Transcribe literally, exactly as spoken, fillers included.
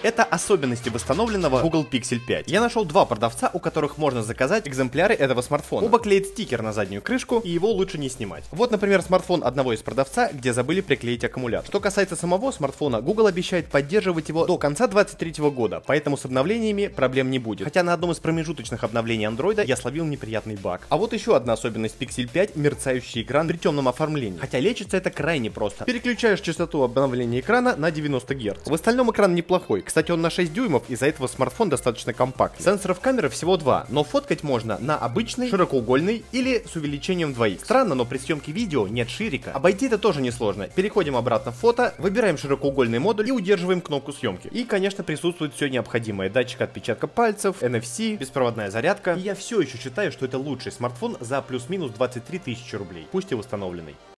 Это особенности восстановленного Google Pixel пять. Я нашел два продавца, у которых можно заказать экземпляры этого смартфона. Оба клеят стикер на заднюю крышку, и его лучше не снимать. Вот, например, смартфон одного из продавца, где забыли приклеить аккумулятор. Что касается самого смартфона, Google обещает поддерживать его до конца двадцать третьего года, поэтому с обновлениями проблем не будет. Хотя на одном из промежуточных обновлений Android я словил неприятный баг. А вот еще одна особенность Pixel пять — мерцающий экран при темном оформлении. Хотя лечится это крайне просто. Переключаешь частоту обновления экрана на девяносто герц. В остальном экран неплохой. Кстати, он на шесть дюймов, из-за этого смартфон достаточно компактный. Сенсоров камеры всего два, но фоткать можно на обычный, широкоугольный или с увеличением два икс. Странно, но при съемке видео нет ширика. Обойти это тоже несложно. Переходим обратно в фото, выбираем широкоугольный модуль и удерживаем кнопку съемки. И, конечно, присутствует все необходимое: датчик отпечатка пальцев, эн эф си, беспроводная зарядка. И я все еще считаю, что это лучший смартфон за плюс-минус двадцать три тысячи рублей, пусть и восстановленный.